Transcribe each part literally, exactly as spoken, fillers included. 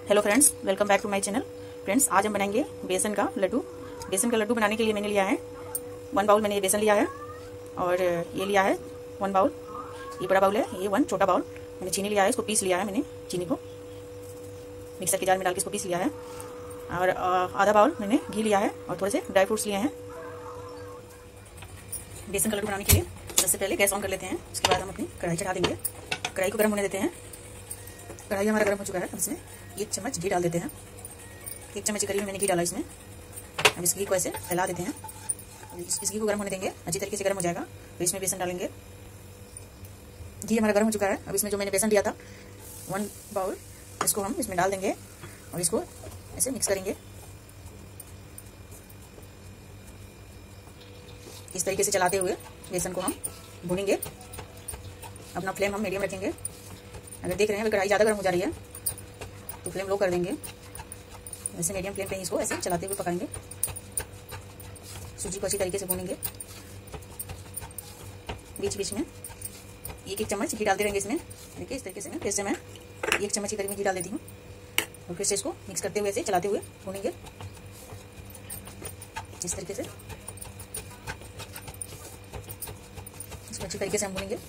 Hello friends, welcome back to my channel. Friends, आज हम बनाएंगे बेसन का लड्डू। बेसन का लड्डू बनाने के लिए मैंने लिया है वन बाउल मैंने ये बेसन लिया है, और ये लिया है वन बाउल, ये बड़ा बाउल है, ये वन छोटा बाउल। मैंने चीनी लिया है, इसको पीस लिया है, मैंने चीनी को मिक्सर के जार में डाल के इसको पीस लिया है। और आधा बाउल मैंने घी लिया है और थोड़े से ड्राई फ्रूट्स लिए हैं। बेसन का लड्डू बनाने के लिए सबसे पहले गैस ऑन कर लेते हैं। उसके बाद हम अपनी कढ़ाई चढ़ा देंगे। कढ़ाई को गर्म होने देते हैं। कढ़ाई हमारा गर्म हो चुका है। अब इसमें एक चम्मच घी डाल देते हैं। एक चम्मच के करीब मैंने घी डाला इसमें। अब इस घी को ऐसे फैला देते हैं। इस घी को गर्म होने देंगे, अच्छी तरीके से गर्म हो जाएगा। तो इसमें बेसन डालेंगे। घी हमारा गर्म हो चुका है। अब इसमें जो मैंने बेसन लिया था वन बाउल, इसको हम इसमें डाल देंगे और इसको ऐसे मिक्स करेंगे। इस तरीके से चलाते हुए बेसन को हम भूनेंगे। अपना फ्लेम हम मीडियम रखेंगे। अगर देख रहे हैं कढ़ाई ज़्यादा गर्म हो जा रही है तो फ्लेम लो कर देंगे। वैसे मीडियम फ्लेम पे इसको ऐसे चलाते हुए पकाएंगे। सूजी को अच्छी तरीके से भूनेंगे। बीच बीच में एक एक चम्मच घी डालते रहेंगे इसमें। देखिए इस तरीके से मैं फिर से मैं एक चम्मच के करीब में घी डाल देती हूँ और फिर से इसको मिक्स करते हुए ऐसे चलाते हुए भूनेंगे। इस तरीके से इसको अच्छी तरीके से हम भूनेंगे।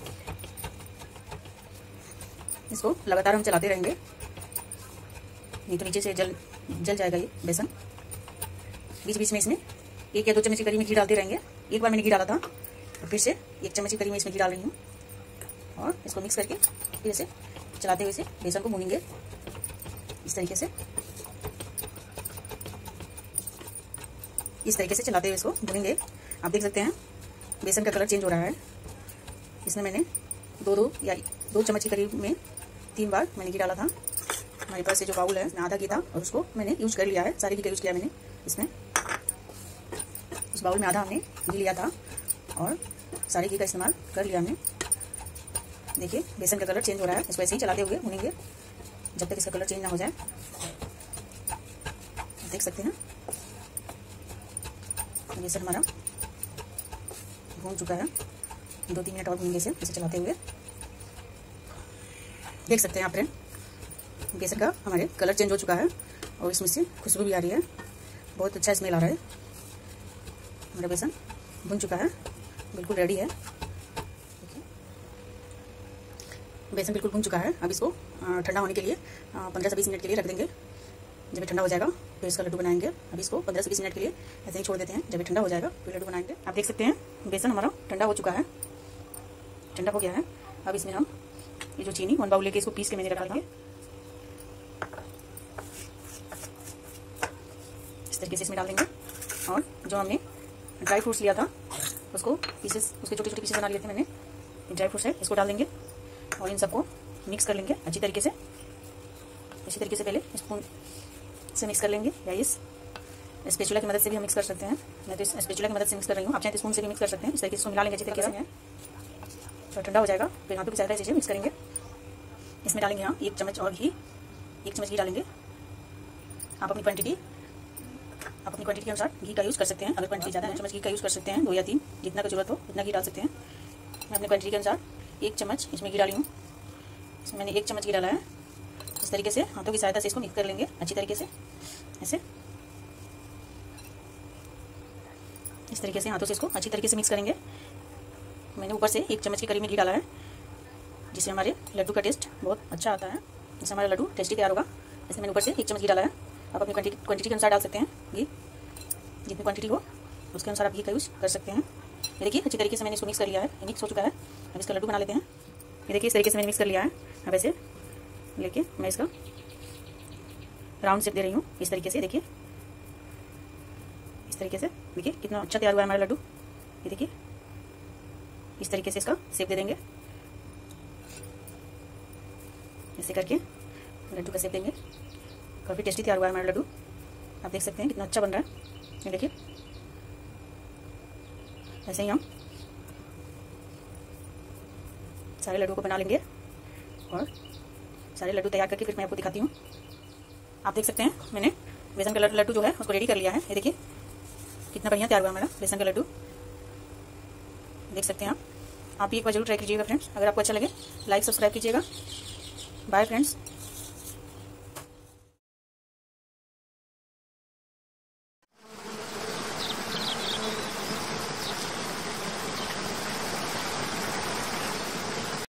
इसको लगातार हम चलाते रहेंगे, नहीं तो नीचे से जल जल जाएगा ये बेसन। बीच बीच में इसमें एक या दो चम्मच के करीब में घी डालते रहेंगे। एक बार मैंने घी डाला था और फिर से एक चम्मच के करीब में इसमें घी डाल रही हूँ और इसको मिक्स करके फिर से चलाते हुए से बेसन को भूनेंगे। इस तरीके से इस तरीके से चलाते हुए इसको भूनेंगे। आप देख सकते हैं बेसन का कलर चेंज हो रहा है। इसमें मैंने दो दो या दो चम्मच के करीब में तीन बार मैंने घी डाला था। हमारे पास ये जो बाउल है इसमें आधा घी था और उसको मैंने यूज कर लिया है। सारे घी का यूज किया मैंने इसमें। उस बाउल में आधा हमने घी लिया था और सारे घी का इस्तेमाल कर लिया हमने। देखिए बेसन का कलर चेंज हो रहा है। इसको ऐसे ही चलाते हुए भूनेंगे जब तक इसका कलर चेंज ना हो जाए। देख सकते हैं बेसन हमारा भून चुका है। दो तीन मिनट और भूनेंगे इसे इसे चलाते हुए। देख सकते हैं आप फ्रेंड, बेसन का हमारे कलर चेंज हो चुका है और इसमें से खुशबू भी आ रही है। बहुत अच्छा स्मेल आ रहा है। हमारा बेसन भुन चुका है, बिल्कुल रेडी है। बेसन बिल्कुल भुन चुका है। अब इसको ठंडा होने के लिए पंद्रह से बीस मिनट के लिए रख देंगे। जब ये ठंडा हो जाएगा फिर इसका लड्डू बनाएंगे। अब इसको पंद्रह से बीस मिनट के लिए ऐसे ही छोड़ देते हैं। जब ये ठंडा हो जाएगा फिर लड्डू बनाएंगे। आप देख सकते हैं बेसन हमारा ठंडा हो चुका है, ठंडा हो गया है। अब इसमें हम ये जो चीनी वन बाउल लेके इसको पीस के मैंने रखा था, इस तरीके से इसमें डाल देंगे। और जो हमने ड्राई फ्रूट्स लिया था उसको पीसेस उसके छोटे छोटे पीसेस बना लिए थे मैंने। ड्राई फ्रूट्स है इसको डाल देंगे और इन सबको मिक्स कर लेंगे अच्छी तरीके से। इसी तरीके से पहले स्पून से मिक्स कर लेंगे या इस स्पैचुला की मदद से भी हम मिक्स कर सकते हैं। मैं तो इस स्पैचुला की मदद से मिक्स कर रही हूँ, आप चाहे स्पून से भी मिक्स कर सकते हैं। इस तरीके से मिला लेंगे अच्छी तरीके से। तो ठंडा हो जाएगा फिर हाथों की सहायता से इसे मिक्स करेंगे। इसमें डालेंगे हम एक चम्मच और घी, एक चम्मच घी डालेंगे। आप अपनी क्वांटिटी आप अपनी क्वांटिटी के अनुसार घी का यूज़ कर सकते हैं। अगर क्वांटिटी ज़्यादा है चम्मच घी का यूज़ कर सकते हैं, दो या तीन जितना का जरूरत हो उतना घी डाल सकते हैं। मैं अपनी क्वांटिटी के अनुसार एक चम्मच इसमें घी डाली हूँ। इसमें मैंने एक चम्मच घी डाला है। इस तरीके से हाथों की सहायता से इसको मिक्स कर लेंगे अच्छी तरीके से। ऐसे इस तरीके से हाथों से इसको अच्छी तरीके से मिक्स करेंगे। मैंने ऊपर से एक चम्मच के करीब में घी डाला है जिससे हमारे लड्डू का टेस्ट बहुत अच्छा आता है। इससे हमारा लड्डू टेस्टी तैयार होगा। इसमें मैंने ऊपर से एक चम्मच घी डाला है। आप अपनी क्वांटिटी क्वांटिटी के अनुसार डाल सकते हैं घी, जितनी क्वांटिटी हो उसके अनुसार आप घी का यूज़ कर सकते हैं। ये देखिए अच्छी तरीके से मैंने इसको मिक्स कर लिया है, मिक्स हो चुका है। अब इसका लड्डू बना लेते हैं। ये देखिए इस तरीके से मैंने मिक्स कर लिया है। अब ऐसे लेके मैं इसका राउंड शेप दे रही हूँ। इस तरीके से देखिए, इस तरीके से देखिए कितना अच्छा तैयार हुआ है हमारा लड्डू। ये देखिए इस तरीके से इसका शेप दे देंगे। ऐसे करके लड्डू का शेप देंगे। काफ़ी टेस्टी तैयार हुआ है हमारा लड्डू। आप देख सकते हैं कितना अच्छा बन रहा है। ये देखिए ऐसे ही हम सारे लड्डू को बना लेंगे और सारे लड्डू तैयार करके फिर मैं आपको दिखाती हूँ। आप देख सकते हैं मैंने बेसन का लड्डू जो है उसको रेडी कर लिया है। ये देखिए कितना बढ़िया तैयार हुआ हमारा बेसन का लड्डू। देख सकते हैं आप आप भी एक बार जरूर ट्राई कीजिएगा फ्रेंड्स। अगर आपको अच्छा लगे लाइक सब्सक्राइब कीजिएगा। Bye friends.